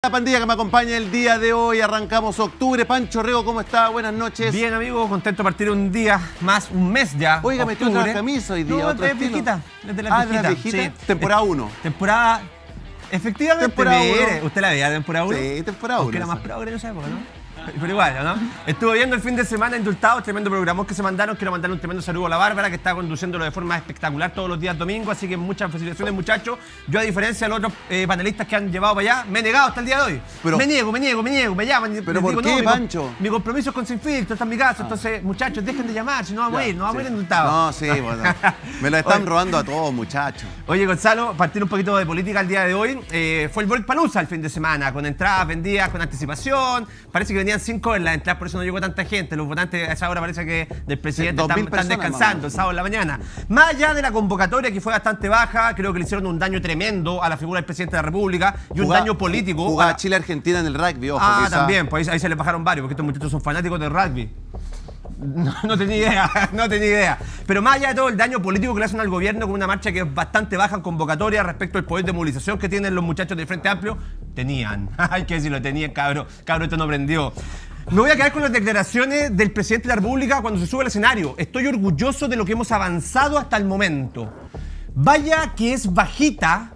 esta pandilla que me acompaña el día de hoy. Arrancamos octubre. Pancho Rego, ¿cómo está? Buenas noches. Bien, amigo, contento de partir un día más, un mes ya. Oiga, metió otra camisa hoy día. No, otro es estilo. viejita. Es de las viejitas. ¿Viejita? Sí. Temporada 1. Temporada... Efectivamente, Temporada uno. ¿Usted la veía temporada 1? Sí, temporada 1. Porque era más progre en esa época, ¿no? Pero igual, ¿no? Estuve viendo el fin de semana Indultados, tremendo programa que se mandaron. Quiero mandarle un tremendo saludo a la Bárbara, que está conduciéndolo de forma espectacular todos los días domingos. Así que muchas felicitaciones, muchachos. Yo, a diferencia de los otros panelistas que han llevado para allá, me he negado hasta el día de hoy. Pero, me niego, me llaman. ¿Pero por qué, Pancho? Mi compromiso es con Sin Filtro, está en mi casa. Entonces, muchachos, dejen de llamar, si no vamos a ir, no vamos a ir Indultados. No, sí, bueno. Me lo están robando a todos, muchachos. Oye, Gonzalo, partir un poquito de política el día de hoy. Fue el Volkpalooza el fin de semana, con entradas vendidas con anticipación. Parece que venían 5 en las entradas, por eso no llegó tanta gente. Los votantes a esa hora parece que del presidente están descansando el sábado en la mañana. Más allá de la convocatoria, que fue bastante baja, creo que le hicieron un daño tremendo a la figura del presidente de la República y un daño político. Jugaba Chile-Argentina en el rugby, ojo. También, pues ahí se le bajaron varios, porque estos muchachos son fanáticos del rugby. No tenía idea, no tenía idea. Pero más allá de todo el daño político que le hacen al gobierno con una marcha que es bastante baja en convocatoria respecto al poder de movilización que tienen los muchachos del Frente Amplio, hay que decirlo, tenían, cabrón, esto no prendió. Me voy a quedar con las declaraciones del presidente de la República cuando se sube al escenario. Estoy orgulloso de lo que hemos avanzado hasta el momento. Vaya que es bajita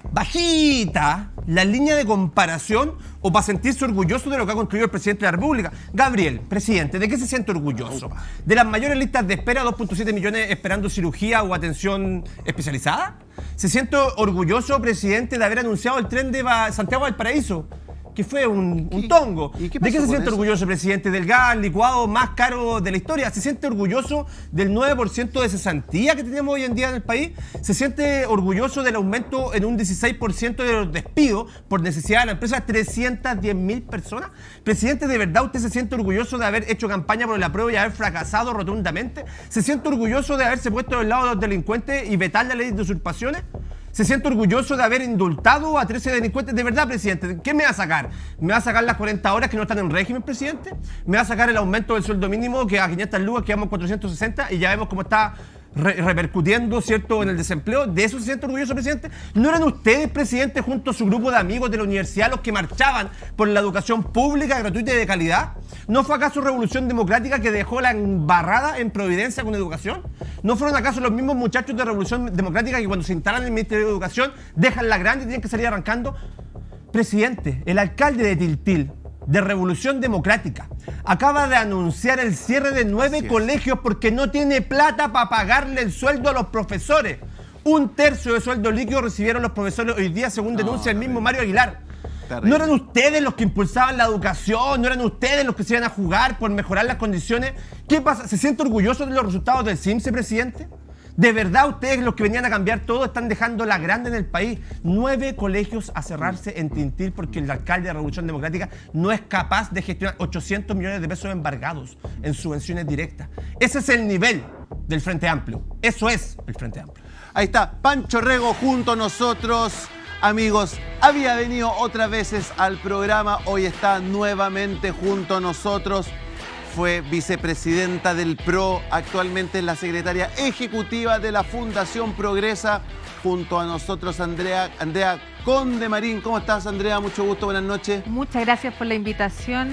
la línea de comparación o para sentirse orgulloso de lo que ha construido el presidente de la República. Gabriel, presidente, ¿de qué se siente orgulloso? ¿De las mayores listas de espera, 2.7 millones esperando cirugía o atención especializada? ¿Se siente orgulloso, presidente, de haber anunciado el tren de Santiago al Paraíso, que fue un tongo? ¿De qué se siente orgulloso, presidente? ¿Del gas licuado más caro de la historia? ¿Se siente orgulloso del 9% de cesantía que tenemos hoy en día en el país? ¿Se siente orgulloso del aumento en un 16% de los despidos por necesidad de la empresa? 310.000 personas. Presidente, ¿de verdad usted se siente orgulloso de haber hecho campaña por el apruebo y haber fracasado rotundamente? ¿Se siente orgulloso de haberse puesto del lado de los delincuentes y vetar la ley de usurpaciones? ¿Se siente orgulloso de haber indultado a 13 delincuentes? ¿De verdad, presidente? ¿Qué me va a sacar? ¿Me va a sacar las 40 horas que no están en régimen, presidente? ¿Me va a sacar el aumento del sueldo mínimo que a 500 lucas quedamos 460 y ya vemos cómo está repercutiendo, ¿cierto?, en el desempleo? ¿De eso se siente orgulloso, presidente? ¿No eran ustedes, presidente, junto a su grupo de amigos de la universidad los que marchaban por la educación pública, gratuita y de calidad? ¿No fue acaso Revolución Democrática que dejó la embarrada en Providencia con educación? ¿No fueron acaso los mismos muchachos de Revolución Democrática que cuando se instalan en el Ministerio de Educación dejan la grande y tienen que salir arrancando? Presidente, el alcalde de Tiltil, de Revolución Democrática, acaba de anunciar el cierre de 9 colegios porque no tiene plata para pagarle el sueldo a los profesores. 1/3 de sueldo líquido recibieron los profesores hoy día, según denuncia el mismo Mario Aguilar. Terrible. ¿No eran ustedes los que impulsaban la educación? ¿No eran ustedes los que se iban a jugar por mejorar las condiciones? ¿Qué pasa? ¿Se siente orgulloso de los resultados del CIMSE, presidente? ¿De verdad ustedes, los que venían a cambiar todo, están dejando la grande en el país? 9 colegios a cerrarse en Tintil porque el alcalde de Revolución Democrática no es capaz de gestionar 800 millones de pesos embargados en subvenciones directas. Ese es el nivel del Frente Amplio. Eso es el Frente Amplio. Ahí está, Pancho Rego junto a nosotros. Amigos, había venido otras veces al programa, hoy está nuevamente junto a nosotros. Fue vicepresidenta del PRO, actualmente es la secretaria ejecutiva de la Fundación Progresa. Junto a nosotros, Andrea Condemarín. ¿Cómo estás, Andrea? Mucho gusto, buenas noches. Muchas gracias por la invitación.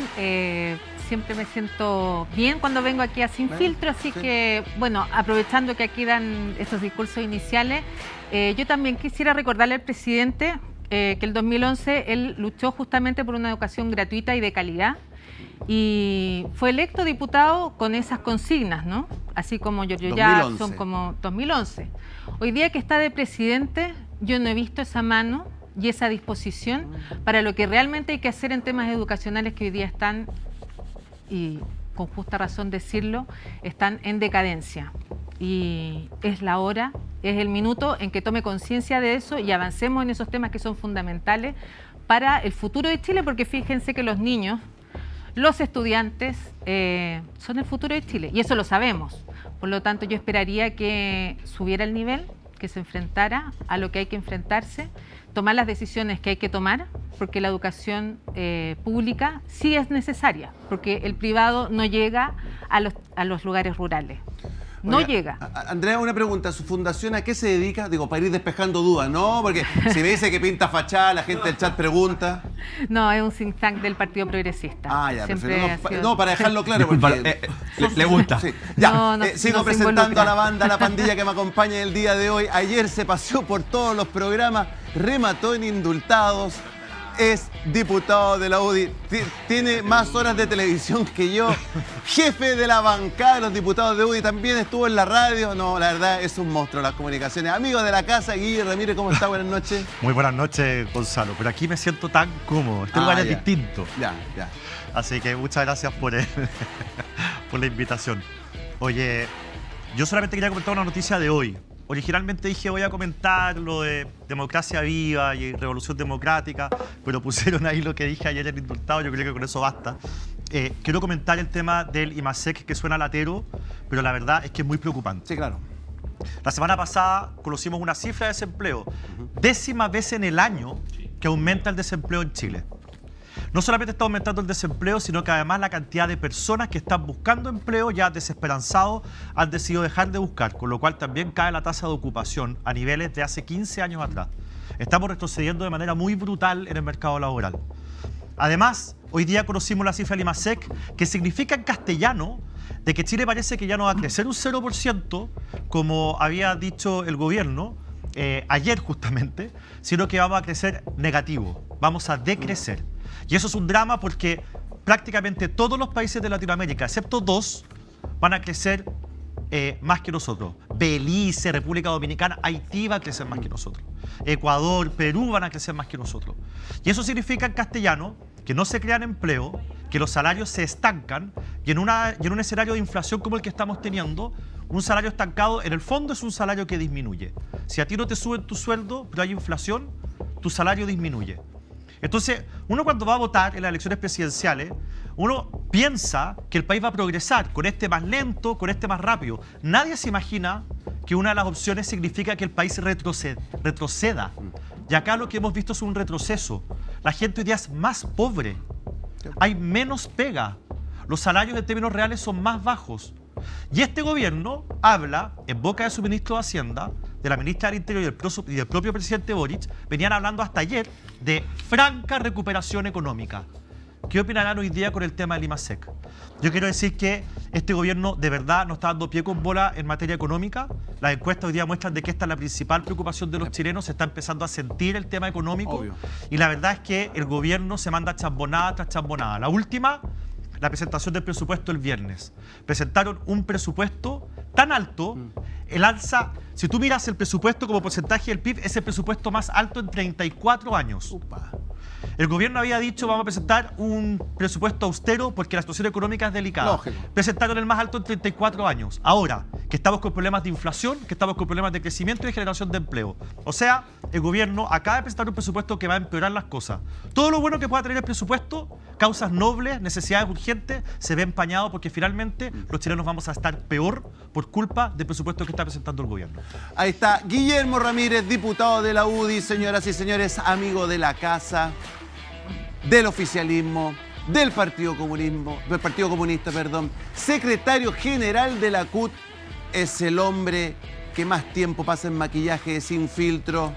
Siempre me siento bien cuando vengo aquí a Sin Filtro, así que, bueno, aprovechando que aquí dan estos discursos iniciales, yo también quisiera recordarle al presidente que el 2011 él luchó justamente por una educación gratuita y de calidad y fue electo diputado con esas consignas, ¿no? Así como Giorgio Jackson, como 2011. Hoy día que está de presidente, yo no he visto esa mano y esa disposición para lo que realmente hay que hacer en temas educacionales que hoy día están, y con justa razón decirlo, están en decadencia. Y es la hora, es el minuto en que tome conciencia de eso y avancemos en esos temas que son fundamentales para el futuro de Chile, porque fíjense que los niños, los estudiantes, son el futuro de Chile y eso lo sabemos. Por lo tanto, yo esperaría que subiera el nivel, que se enfrentara a lo que hay que enfrentarse, tomar las decisiones que hay que tomar, porque la educación pública sí es necesaria, porque el privado no llega a los lugares rurales. No Oiga, llega. Andrea, una pregunta. ¿Su fundación a qué se dedica? Digo, para ir despejando dudas, ¿no? Porque si me dice que pinta fachada, la gente del chat pregunta. No, es un think tank del Partido Progresista. Ah, ya, Siempre perfecto. ha sido- No, para dejarlo claro. Disculpa, Porque le gusta. Sí. Ya, No, sigo no se presentando involucra. a la banda, a la pandilla que me acompaña el día de hoy. Ayer se paseó por todos los programas, remató en indultados. Es diputado de la UDI, tiene más horas de televisión que yo, jefe de la bancada de los diputados de UDI, también estuvo en la radio. No, la verdad es un monstruo las comunicaciones. Amigo de la casa, Guillermo Ramírez, ¿cómo está? Buenas noches. Muy buenas noches, Gonzalo, pero aquí me siento tan cómodo, este lugar es ya. distinto. Ya. Así que muchas gracias por la invitación. Oye, yo solamente quería comentar una noticia de hoy. Originalmente dije voy a comentar lo de democracia viva y revolución democrática, pero pusieron ahí lo que dije ayer en el indultado, yo creo que con eso basta. Quiero comentar el tema del IMASEC, que suena latero, pero la verdad es que es muy preocupante. Sí, claro. La semana pasada conocimos una cifra de desempleo, 10ª vez en el año que aumenta el desempleo en Chile. No solamente está aumentando el desempleo, sino que además la cantidad de personas que están buscando empleo ya desesperanzados han decidido dejar de buscar, con lo cual también cae la tasa de ocupación a niveles de hace 15 años atrás. Estamos retrocediendo de manera muy brutal en el mercado laboral. Además, hoy día conocimos la cifra del IMASEC, que significa en castellano de que Chile parece que ya no va a crecer un 0%, como había dicho el gobierno ayer justamente, sino que vamos a crecer negativo, vamos a decrecer. Y eso es un drama porque prácticamente todos los países de Latinoamérica, excepto 2, van a crecer más que nosotros. Belice, República Dominicana, Haití va a crecer más que nosotros. Ecuador, Perú van a crecer más que nosotros. Y eso significa en castellano que no se crean empleo, que los salarios se estancan y en un escenario de inflación como el que estamos teniendo, un salario estancado en el fondo es un salario que disminuye. Si a ti no te suben tu sueldo, pero hay inflación, tu salario disminuye. Entonces, uno cuando va a votar en las elecciones presidenciales, uno piensa que el país va a progresar con este más lento, con este más rápido. Nadie se imagina que una de las opciones significa que el país retroceda. Y acá lo que hemos visto es un retroceso. La gente hoy día es más pobre. Hay menos pega. Los salarios en términos reales son más bajos. Y este gobierno habla, en boca de su ministro de Hacienda, de la ministra del Interior y del propio presidente Boric, venían hablando hasta ayer de franca recuperación económica. ¿Qué opinarán hoy día con el tema del IMASEC? Yo quiero decir que este gobierno de verdad no está dando pie con bola en materia económica. Las encuestas hoy día muestran de que esta es la principal preocupación de los chilenos. Se está empezando a sentir el tema económico. Obvio. Y la verdad es que el gobierno se manda chambonada tras chambonada. La última, la presentación del presupuesto el viernes. Presentaron un presupuesto tan alto, el alza, si tú miras el presupuesto como porcentaje del PIB, es el presupuesto más alto en 34 años. Upa. El gobierno había dicho vamos a presentar un presupuesto austero porque la situación económica es delicada. Lógico. Presentaron el más alto en 34 años. Ahora, que estamos con problemas de inflación, que estamos con problemas de crecimiento y de generación de empleo. O sea, el gobierno acaba de presentar un presupuesto que va a empeorar las cosas. Todo lo bueno que pueda tener el presupuesto, causas nobles, necesidades urgentes, se ve empañado porque finalmente los chilenos vamos a estar peor por culpa del presupuesto que está presentando el gobierno. Ahí está Guillermo Ramírez, diputado de la UDI, señoras y señores, amigo de la casa, del oficialismo, del Partido Comunista, perdón, secretario general de la CUT, es el hombre que más tiempo pasa en maquillaje sin filtro.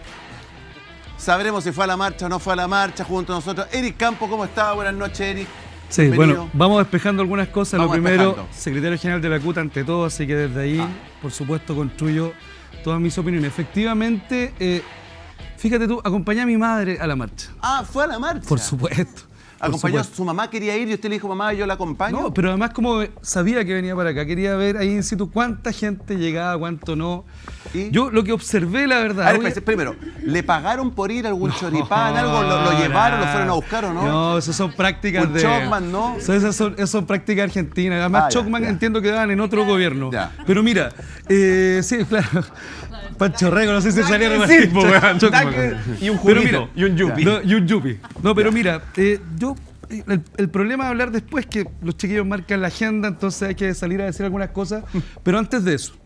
Sabremos si fue a la marcha o no fue a la marcha junto a nosotros. Eric Campo, ¿cómo está? Buenas noches, Eric. Sí, Bienvenido. bueno, vamos despejando algunas cosas. Vamos Lo primero, despejando. secretario general de la CUT ante todo, así que desde ahí, por supuesto, construyo todas mis opiniones. Efectivamente, fíjate tú, acompañé a mi madre a la marcha. Ah, fue a la marcha. Por supuesto. Acompañó a supuesto. su mamá, quería ir y usted le dijo, mamá, yo la acompaño. No, pero además como sabía que venía para acá, quería ver ahí in situ cuánta gente llegaba, cuánto no. ¿Y? Yo lo que observé, la verdad... A ver, espérese, primero, ¿le pagaron por ir a algún choripán, algo? ¿Lo llevaron, lo fueron a buscar o no? No, esas son prácticas Un de... Chocman, ¿no? Esas son prácticas argentinas. Además, Ya, Chocman ya. entiendo que daban en otro gobierno. Ya. Pero mira, sí, claro. Pancho Rego, no sé si salieron a decir, po, weón. Chocman. Y un Pero juguito, y un yupi. No, y un yupi. No, pero mira, yo... El problema de hablar después es que los chiquillos marcan la agenda, entonces hay que salir a decir algunas cosas. Pero antes de eso,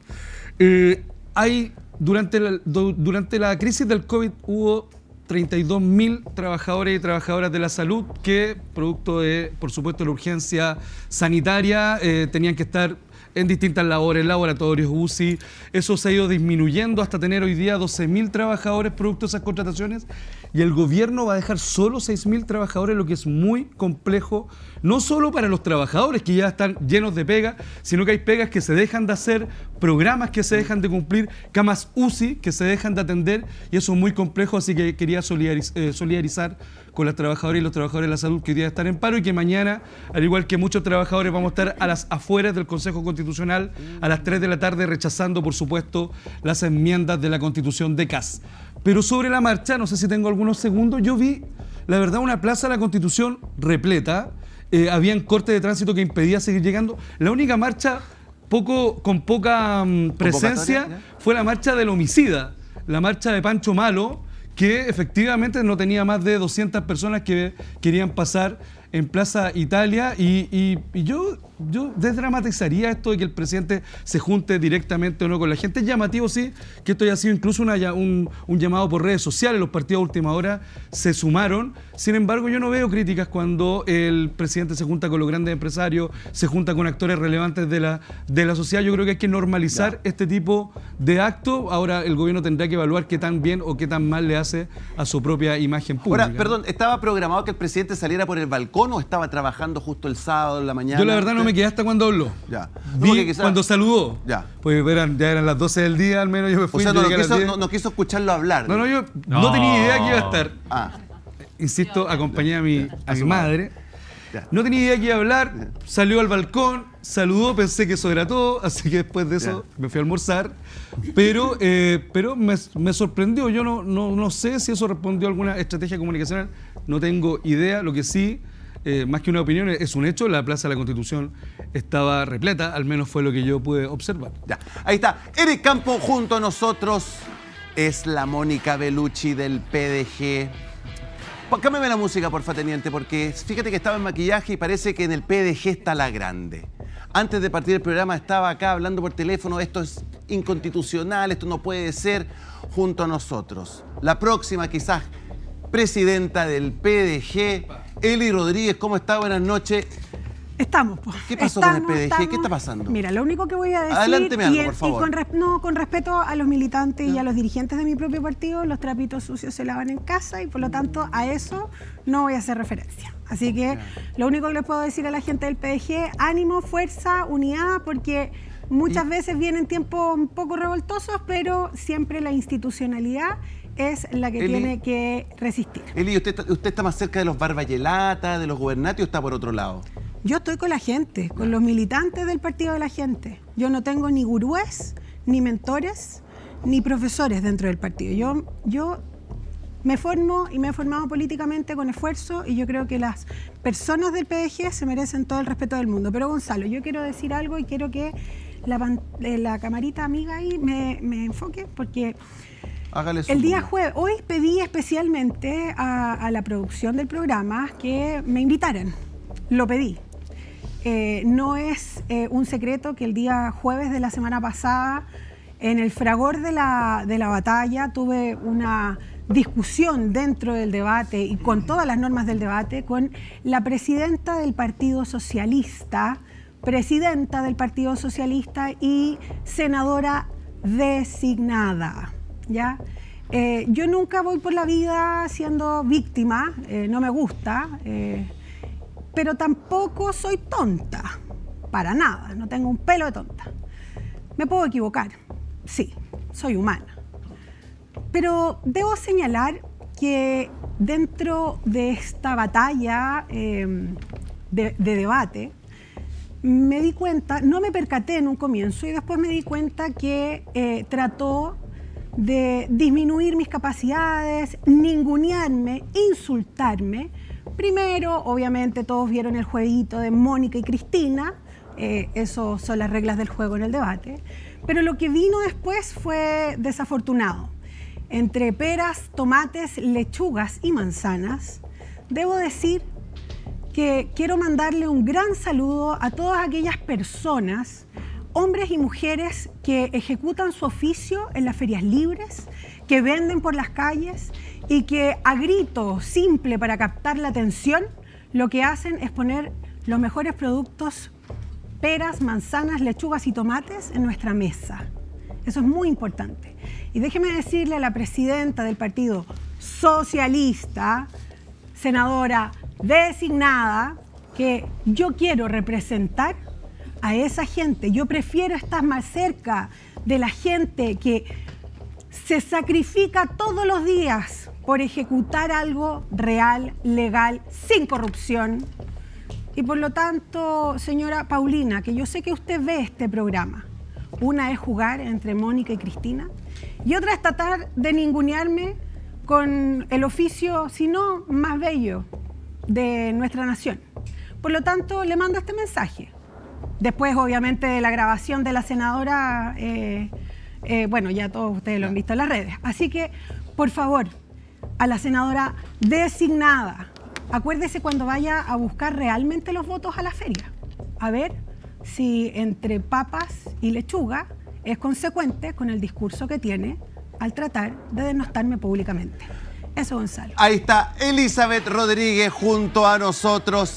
durante la crisis del COVID hubo 32.000 trabajadores y trabajadoras de la salud que, producto de, por supuesto, la urgencia sanitaria, tenían que estar en distintas labores, laboratorios, UCI. Eso se ha ido disminuyendo hasta tener hoy día 12.000 trabajadores producto de esas contrataciones, y el gobierno va a dejar solo 6.000 trabajadores, lo que es muy complejo, no solo para los trabajadores que ya están llenos de pega, sino que hay pegas que se dejan de hacer, programas que se dejan de cumplir, camas UCI que se dejan de atender, y eso es muy complejo, así que quería solidarizar con las trabajadoras y los trabajadores de la salud que hoy día están en paro, y que mañana, al igual que muchos trabajadores, vamos a estar a las afueras del Consejo Constitucional a las 3 de la tarde rechazando, por supuesto, las enmiendas de la Constitución de CAS. Pero sobre la marcha, no sé si tengo algunos segundos, yo vi, la verdad, una plaza de la Constitución repleta, habían cortes de tránsito que impedía seguir llegando. La única marcha con poca presencia fue la marcha del homicida, la marcha de Pancho Malo, que efectivamente no tenía más de 200 personas que querían pasar en Plaza Italia, y yo desdramatizaría esto de que el presidente se junte directamente o no con la gente. Es llamativo, sí, que esto haya sido incluso un llamado por redes sociales, los partidos de última hora se sumaron. Sin embargo, yo no veo críticas cuando el presidente se junta con los grandes empresarios, se junta con actores relevantes de la sociedad. Yo creo que hay que normalizar este tipo de actos. Ahora el gobierno tendrá que evaluar qué tan bien o qué tan mal le hace a su propia imagen pública. Ahora, perdón, ¿estaba programado que el presidente saliera por el balcón o estaba trabajando justo el sábado en la mañana? Yo la verdad no me quedé hasta cuando habló. Ya. Vi cuando saludó. Ya. Pues ya eran las 12 del día, al menos yo me fui. O sea, no quiso escucharlo hablar. No, yo no tenía idea que iba a estar. Ah. Insisto, acompañé a mi madre. Ya. No tenía idea que iba a hablar, salió al balcón, saludó, pensé que eso era todo, así que después de eso me fui a almorzar. Pero me sorprendió. Yo no sé si eso respondió a alguna estrategia comunicacional, no tengo idea. Lo que sí, más que una opinión, es un hecho. La Plaza de la Constitución estaba repleta, al menos fue lo que yo pude observar. Ya. Ahí está, Eric Campo junto a nosotros, es la Mónica Bellucci del PDG. Cámbiame la música, porfa, teniente, porque fíjate que estaba en maquillaje y parece que en el PDG está la grande. Antes de partir el programa estaba acá hablando por teléfono, esto es inconstitucional, esto no puede ser, junto a nosotros. La próxima, quizás, presidenta del PDG, Eli Rodríguez. ¿Cómo está? Buenas noches. Estamos, pues. ¿Qué pasó con el PDG? ¿Qué está pasando? Mira, lo único que voy a decir... Adelánteme algo, por favor. Con respeto a los militantes y a los dirigentes de mi propio partido, los trapitos sucios se lavan en casa, y por lo tanto a eso no voy a hacer referencia. Así que lo único que les puedo decir a la gente del PDG, ánimo, fuerza, unidad, porque muchas veces vienen tiempos un poco revoltosos, pero siempre la institucionalidad es la que tiene que resistir. Eli, ¿usted está más cerca de los Barballelata, de los gobernantes, o está por otro lado? Yo estoy con la gente, con los militantes del Partido de la Gente. Yo no tengo ni gurúes, ni mentores, ni profesores dentro del partido. Yo me formo y me he formado políticamente con esfuerzo, y yo creo que las personas del PDG se merecen todo el respeto del mundo. Pero Gonzalo, yo quiero decir algo y quiero que la camarita amiga ahí me enfoque, porque... El día jueves, hoy pedí especialmente a la producción del programa que me invitaran. Lo pedí. No es un secreto que el día jueves de la semana pasada, en el fragor de la batalla, tuve una discusión dentro del debate y con todas las normas del debate con la presidenta del Partido Socialista, y senadora designada. ¿Ya? Yo nunca voy por la vida siendo víctima, no me gusta, pero tampoco soy tonta, para nada, no tengo un pelo de tonta. Me puedo equivocar, sí, soy humana. Pero debo señalar que dentro de esta batalla de debate, me di cuenta, no me percaté en un comienzo, y después me di cuenta que trató de disminuir mis capacidades, ningunearme, insultarme. Primero, obviamente, todos vieron el jueguito de Mónica y Cristina, eso son las reglas del juego en el debate, pero lo que vino después fue desafortunado. Entre peras, tomates, lechugas y manzanas, debo decir que quiero mandarle un gran saludo a todas aquellas personas, hombres y mujeres, que ejecutan su oficio en las ferias libres, que venden por las calles y que a grito simple para captar la atención, lo que hacen es poner los mejores productos peras, manzanas, lechugas y tomates en nuestra mesa. Eso es muy importante. Y déjeme decirle a la presidenta del Partido Socialista, senadora designada, que yo quiero representar a esa gente. Yo prefiero estar más cerca de la gente que se sacrifica todos los días por ejecutar algo real, legal, sin corrupción. Y por lo tanto, señora Paulina, que yo sé que usted ve este programa, una es jugar entre Mónica y Cristina y otra es tratar de ningunearme con el oficio, si no más bello, de nuestra nación. Por lo tanto, le mando este mensaje. Después, obviamente, de la grabación de la senadora, bueno, ya todos ustedes lo han visto en las redes. Así que, por favor, a la senadora designada, acuérdese cuando vaya a buscar realmente los votos a la feria. A ver si entre papas y lechuga es consecuente con el discurso que tiene al tratar de denostarme públicamente. Eso, Gonzalo. Ahí está Elizabeth Rodríguez junto a nosotros.